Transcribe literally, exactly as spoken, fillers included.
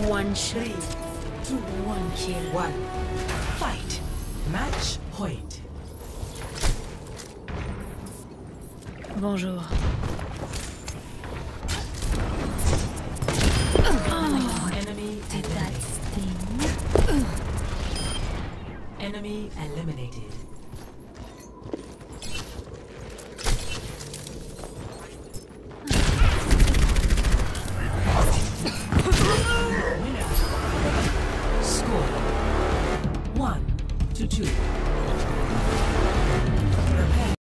One shot. Three, One kill. one. Fight. Match point. Bonjour. Enemy Did that eliminated. sting? Enemy eliminated.